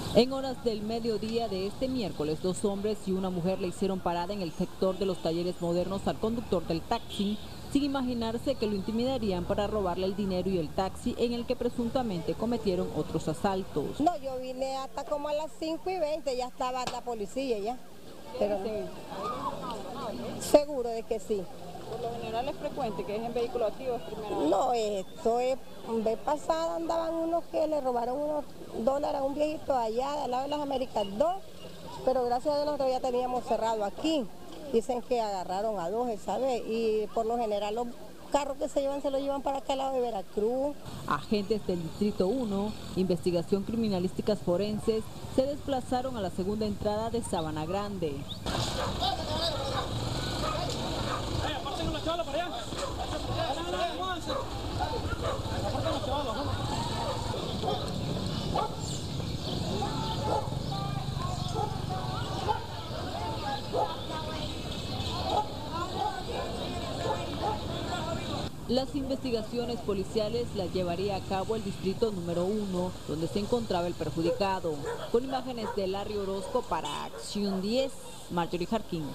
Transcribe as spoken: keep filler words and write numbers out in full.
En horas del mediodía de este miércoles, dos hombres y una mujer le hicieron parada en el sector de los talleres modernos al conductor del taxi, sin imaginarse que lo intimidarían para robarle el dinero y el taxi, en el que presuntamente cometieron otros asaltos. No, yo vine hasta como a las cinco y veinte, ya estaba la policía ya. Pero seguro de que sí. Por lo general es frecuente que es en vehículos activos primero. No, esto es, vez pasada andaban unos que le robaron unos dólares a un viejito allá al lado de las Américas dos, pero gracias a Dios nosotros ya teníamos cerrado aquí. Dicen que agarraron a dos esa vez y por lo general los carros que se llevan se los llevan para acá al lado de Veracruz. Agentes del Distrito uno, Investigación Criminalísticas Forenses, se desplazaron a la segunda entrada de Sabana Grande. Las investigaciones policiales las llevaría a cabo el distrito número uno, donde se encontraba el perjudicado. Con imágenes de Larry Orozco para Acción diez, Marjorie Jarquín.